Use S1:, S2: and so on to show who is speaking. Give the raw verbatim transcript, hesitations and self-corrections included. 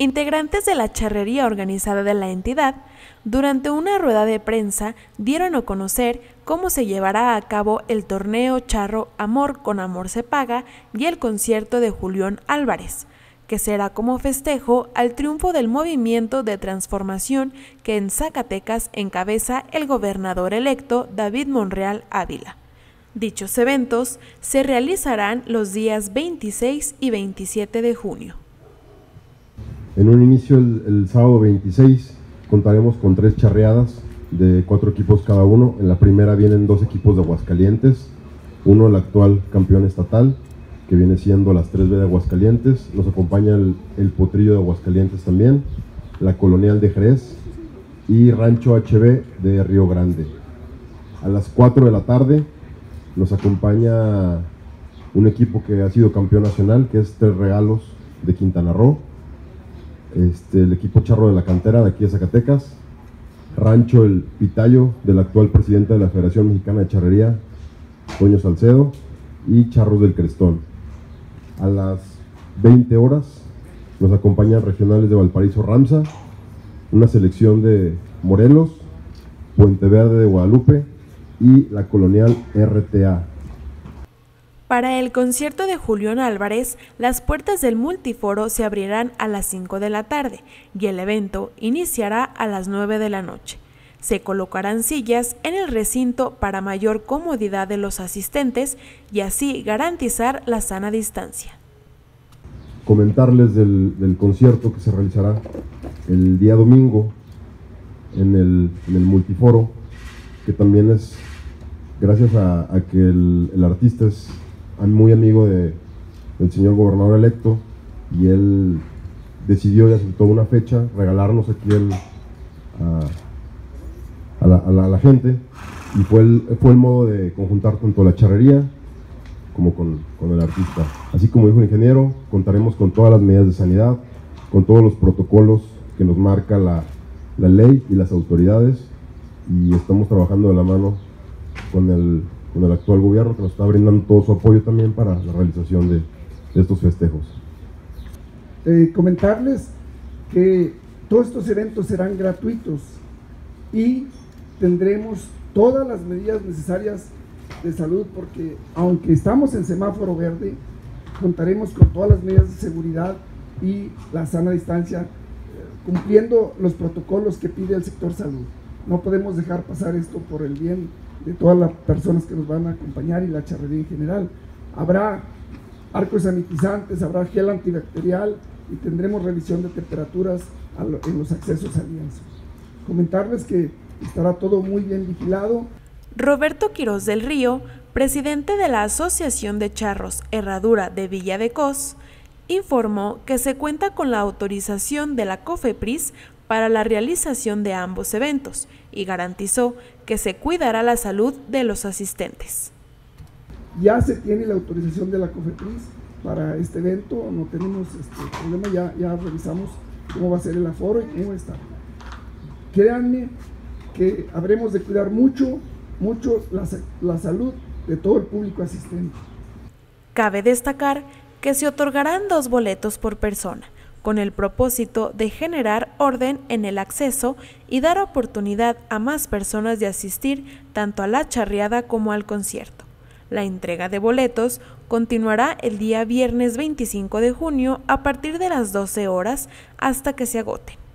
S1: Integrantes de la charrería organizada de la entidad, durante una rueda de prensa, dieron a conocer cómo se llevará a cabo el torneo charro Amor con Amor se Paga y el concierto de Julián Álvarez, que será como festejo al triunfo del movimiento de transformación que en Zacatecas encabeza el gobernador electo David Monreal Ávila. Dichos eventos se realizarán los días veintiséis y veintisiete de junio.
S2: En un inicio, el, el sábado veintiséis, contaremos con tres charreadas de cuatro equipos cada uno. En la primera vienen dos equipos de Aguascalientes, uno el actual campeón estatal, que viene siendo las tres B de Aguascalientes. Nos acompaña el, el Potrillo de Aguascalientes también, la Colonial de Jerez y Rancho H B de Río Grande. A las cuatro de la tarde nos acompaña un equipo que ha sido campeón nacional, que es Tres Regalos de Quintana Roo. Este, el equipo charro de la cantera de aquí de Zacatecas, Rancho El Pitayo del actual presidente de la Federación Mexicana de Charrería, Toño Salcedo, y Charros del Crestón. A las veinte horas nos acompañan regionales de Valparaíso Ramsa, una selección de Morelos, Puente Verde de Guadalupe y la Colonial R T A.
S1: Para el concierto de Julián Álvarez, las puertas del multiforo se abrirán a las cinco de la tarde y el evento iniciará a las nueve de la noche. Se colocarán sillas en el recinto para mayor comodidad de los asistentes y así garantizar la sana distancia.
S2: Comentarles del, del concierto que se realizará el día domingo en el, en el multiforo, que también es gracias a, a que el, el artista es muy amigo de, del señor gobernador electo, y él decidió y aceptó una fecha, regalarnos aquí el, a, a, la, a, la, a la gente, y fue el, fue el modo de conjuntar tanto la charrería como con, con el artista. Así como dijo el ingeniero, contaremos con todas las medidas de sanidad, con todos los protocolos que nos marca la, la ley y las autoridades, y estamos trabajando de la mano con el con el actual gobierno, que nos está brindando todo su apoyo también para la realización de, de estos festejos.
S3: Eh, comentarles que todos estos eventos serán gratuitos y tendremos todas las medidas necesarias de salud, porque aunque estamos en semáforo verde, contaremos con todas las medidas de seguridad y la sana distancia, cumpliendo los protocolos que pide el sector salud. No podemos dejar pasar esto por el bien de todas las personas que nos van a acompañar y la charrería en general. Habrá arcos sanitizantes, habrá gel antibacterial y tendremos revisión de temperaturas en los accesos al lienzo. Comentarles que estará todo muy bien vigilado.
S1: Roberto Quirós del Río, presidente de la Asociación de Charros Herradura de Villa de Cos, informó que se cuenta con la autorización de la COFEPRIS para la realización de ambos eventos y garantizó que se cuidará la salud de los asistentes.
S3: Ya se tiene la autorización de la COFEPRIS para este evento, no tenemos este problema, ya, ya revisamos cómo va a ser el aforo y cómo está. Créanme que habremos de cuidar mucho, mucho la, la salud de todo el público asistente.
S1: Cabe destacar que se otorgarán dos boletos por persona, con el propósito de generar orden en el acceso y dar oportunidad a más personas de asistir tanto a la charreada como al concierto. La entrega de boletos continuará el día viernes veinticinco de junio a partir de las doce horas hasta que se agoten.